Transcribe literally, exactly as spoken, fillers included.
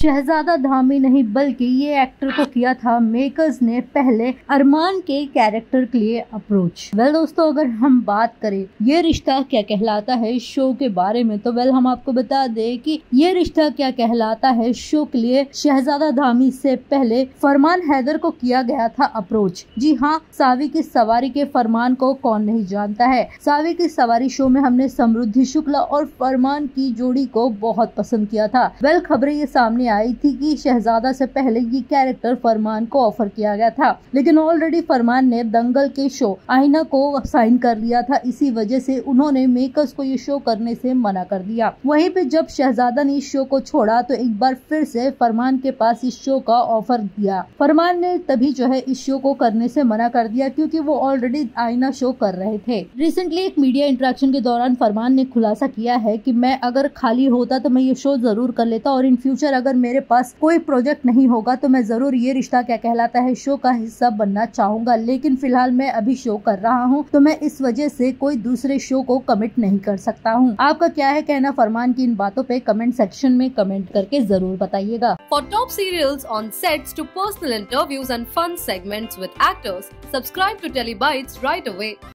शहजादा धामी नहीं बल्कि ये एक्टर को किया था मेकर्स ने पहले अरमान के कैरेक्टर के लिए अप्रोच। वेल well, दोस्तों अगर हम बात करें ये रिश्ता क्या कहलाता है शो के बारे में तो वेल well, हम आपको बता दें कि ये रिश्ता क्या कहलाता है शो के लिए शहजादा धामी से पहले फरमान हैदर को किया गया था अप्रोच। जी हाँ, सावी की सवारी के फरमान को कौन नहीं जानता है। सावी की सवारी शो में हमने समृद्धि शुक्ला और फरमान की जोड़ी को बहुत पसंद किया था। वेल well, खबरें ये सामने आई थी कि शहजादा से पहले ये कैरेक्टर फरमान को ऑफर किया गया था, लेकिन ऑलरेडी फरमान ने दंगल के शो आईना को साइन कर लिया था। इसी वजह से उन्होंने मेकर्स को ये शो करने से मना कर दिया। वहीं पे जब शहजादा ने इस शो को छोड़ा तो एक बार फिर से फरमान के पास इस शो का ऑफर दिया। फरमान ने तभी जो है इस शो को करने से मना कर दिया क्योंकि वो ऑलरेडी आईना शो कर रहे थे। रिसेंटली एक मीडिया इंटरेक्शन के दौरान फरमान ने खुलासा किया है कि मैं अगर खाली होता तो मैं ये शो जरूर कर लेता और इन फ्यूचर अगर मेरे पास कोई प्रोजेक्ट नहीं होगा तो मैं जरूर ये रिश्ता क्या कहलाता है शो का हिस्सा बनना चाहूंगा, लेकिन फिलहाल मैं अभी शो कर रहा हूँ तो मैं इस वजह से कोई दूसरे शो को कमिट नहीं कर सकता हूँ। आपका क्या है कहना फरमान की इन बातों पे कमेंट सेक्शन में कमेंट करके जरूर बताइएगा। For top serials on sets to personal interviews and fun segments with actors, subscribe to Tele Bites right away.